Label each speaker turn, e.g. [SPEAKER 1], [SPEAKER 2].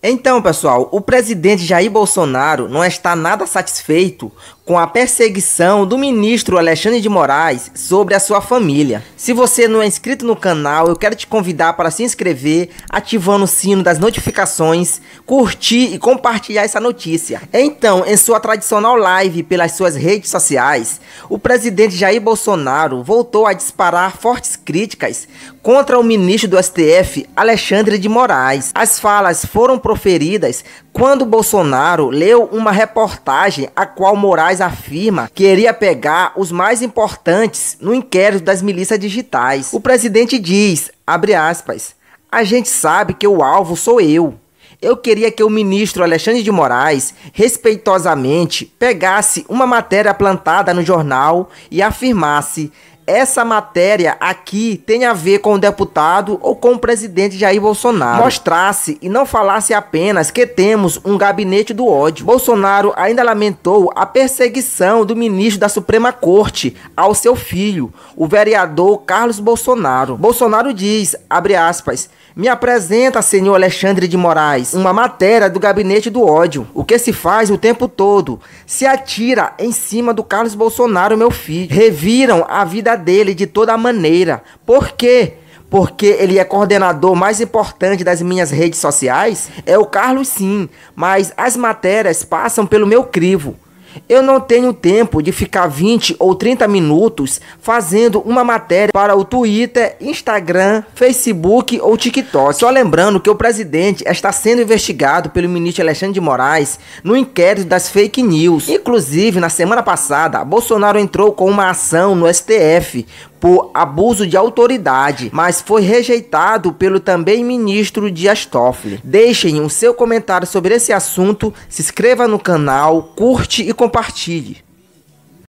[SPEAKER 1] Então, pessoal, o presidente Jair Bolsonaro não está nada satisfeito com a perseguição do ministro Alexandre de Moraes sobre a sua família. Se você não é inscrito no canal, eu quero te convidar para se inscrever, ativando o sino das notificações, curtir e compartilhar essa notícia. Então, em sua tradicional live pelas suas redes sociais, o presidente Jair Bolsonaro voltou a disparar fortes críticas contra o ministro do STF, Alexandre de Moraes. As falas foram proferidas quando Bolsonaro leu uma reportagem a qual Moraes afirma que iria pegar os mais importantes no inquérito das milícias digitais. O presidente diz, abre aspas, a gente sabe que o alvo sou eu. Eu queria que o ministro Alexandre de Moraes, respeitosamente, pegasse uma matéria plantada no jornal e afirmasse: essa matéria aqui tem a ver com o deputado ou com o presidente Jair Bolsonaro. Mostrasse e não falasse apenas que temos um gabinete do ódio. Bolsonaro ainda lamentou a perseguição do ministro da Suprema Corte ao seu filho, o vereador Carlos Bolsonaro. Bolsonaro diz, abre aspas, me apresenta, senhor Alexandre de Moraes, uma matéria do gabinete do ódio. O que se faz o tempo todo? Se atira em cima do Carlos Bolsonaro, meu filho. Reviram a vida dele de toda maneira. Por quê? Porque ele é coordenador mais importante das minhas redes sociais? É o Carlos, sim, mas as matérias passam pelo meu crivo. Eu não tenho tempo de ficar 20 ou 30 minutos fazendo uma matéria para o Twitter, Instagram, Facebook ou TikTok. Só lembrando que o presidente está sendo investigado pelo ministro Alexandre de Moraes no inquérito das fake news. Inclusive, na semana passada, Bolsonaro entrou com uma ação no STF por abuso de autoridade, mas foi rejeitado pelo também ministro Dias Toffoli. Deixem o seu comentário sobre esse assunto, se inscreva no canal, curte e compartilhe.